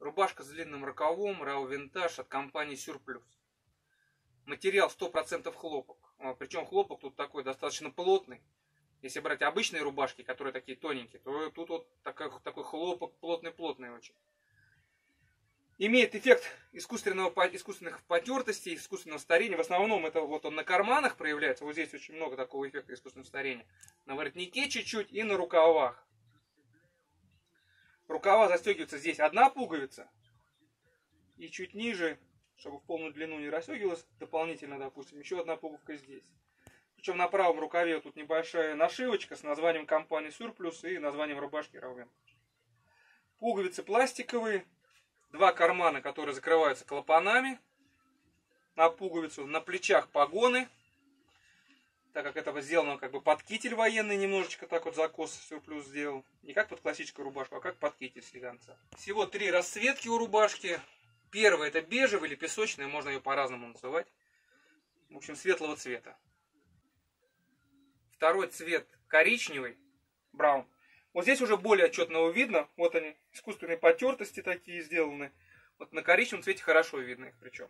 Рубашка с длинным рукавом, Rao Vintage от компании Surplus. Материал 100% хлопок. Причем хлопок тут такой достаточно плотный. Если брать обычные рубашки, которые такие тоненькие, то тут вот такой хлопок плотный-плотный очень. Имеет эффект искусственных потертостей, искусственного старения. В основном это вот он на карманах проявляется. Вот здесь очень много такого эффекта искусственного старения. На воротнике чуть-чуть и на рукавах. Рукава застегивается здесь одна пуговица. И чуть ниже, чтобы в полную длину не расстегивалась, дополнительно, допустим, еще одна пуговка здесь. Причем на правом рукаве тут небольшая нашивочка с названием компании Surplus и названием рубашки Rao Vintage. Пуговицы пластиковые. Два кармана, которые закрываются клапанами на пуговицу. На плечах погоны. Так как это сделано как бы под китель военный, немножечко так вот закос Surplus сделал. Не как под классическую рубашку, а как под китель слегонца. Всего 3 расцветки у рубашки. Первая это бежевая или песочная, можно ее по-разному называть. В общем, светлого цвета. Второй цвет коричневый, браун. Вот здесь уже более отчетно видно. Вот они, искусственные потертости такие сделаны. Вот на коричневом цвете хорошо видно их причем.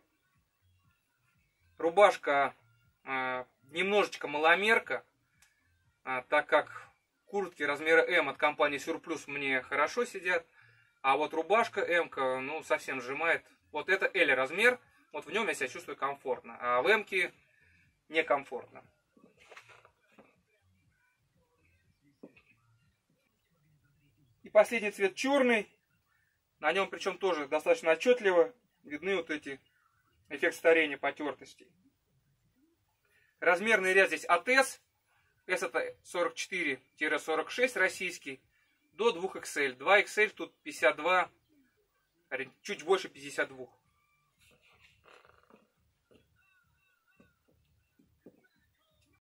Рубашка немножечко маломерка, так как куртки размера М от компании Surplus мне хорошо сидят. А вот рубашка М-ка, ну, совсем сжимает. Вот это L размер, вот в нем я себя чувствую комфортно. А в М-ке некомфортно. И последний цвет черный. На нем причем тоже достаточно отчетливо видны вот эти эффект старения потертостей. Размерный ряд здесь от S. S это 44-46 российский. До 2XL. 2XL тут 52, чуть больше 52.